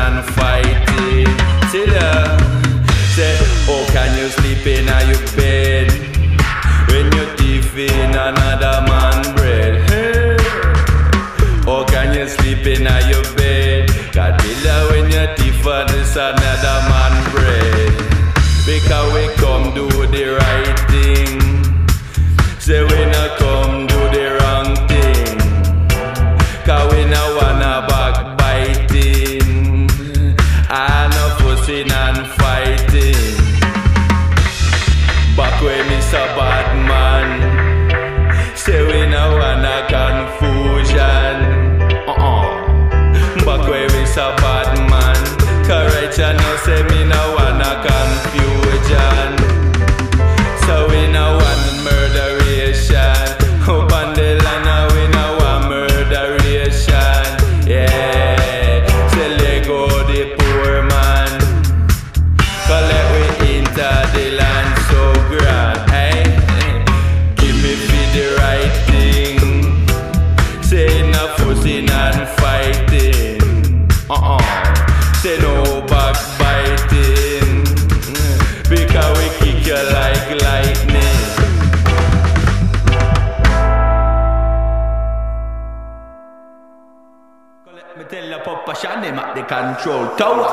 and fighting. Say how can you sleep in your bed when your teeth in another man's bread? Hey. How can you sleep in your bed? God tell when your teeth are this another man's bread. Because we come do the right thing. Say we not come do the wrong thing. Cause we not wanna backbiting and no fussing and fighting. Back when me so bad man, say we not wanna confusion. Back when me so bad man, correct you know say me not wanna confusion. So we not want murderation. Up on the land we not want murderation. Yeah, say let go the poor man. Collect we enter the land so grand. Hey, give me for the right thing. Say no fussing and fighting. Say no backbiting. Because we kick you like lightning. Me tell the Papa Shani at the control tower.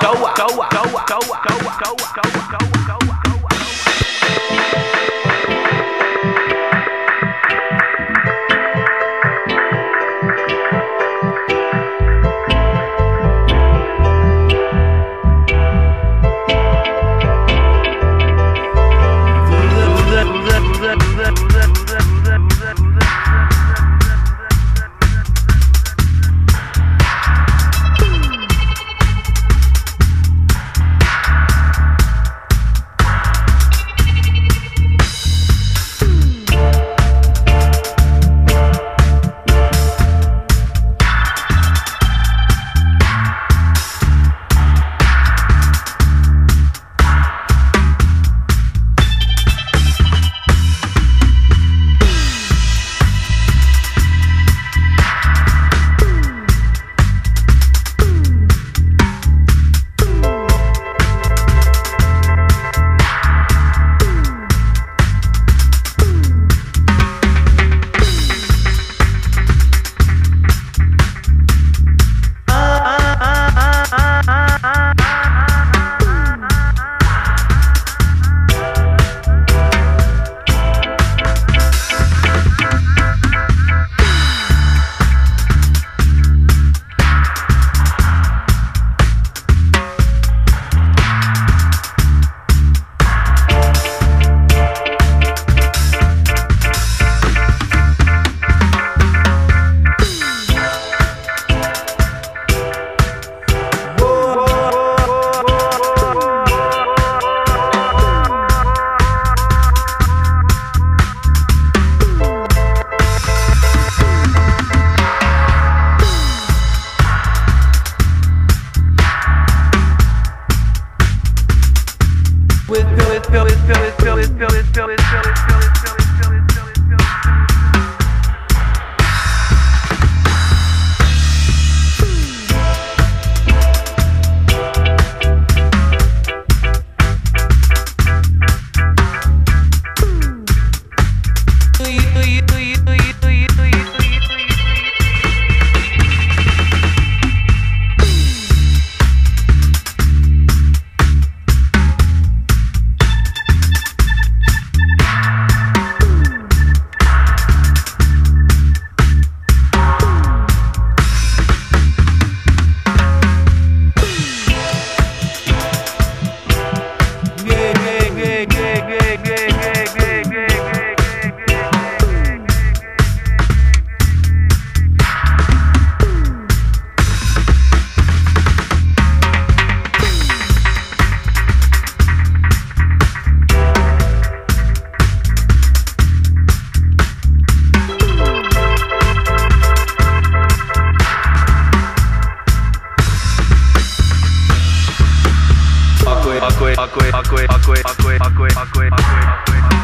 Akwe